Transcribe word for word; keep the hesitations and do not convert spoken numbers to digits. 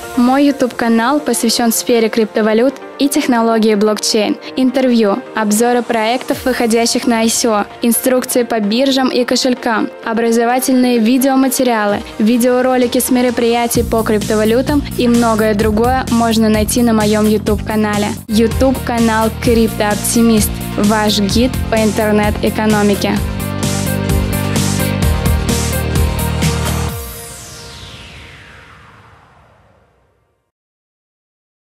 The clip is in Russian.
Мой YouTube-канал посвящен сфере криптовалют и технологии блокчейн. Интервью, обзоры проектов, выходящих на ай си о, инструкции по биржам и кошелькам, образовательные видеоматериалы, видеоролики с мероприятий по криптовалютам и многое другое можно найти на моем YouTube-канале. YouTube-канал Криптооптимист. Ваш гид по интернет-экономике.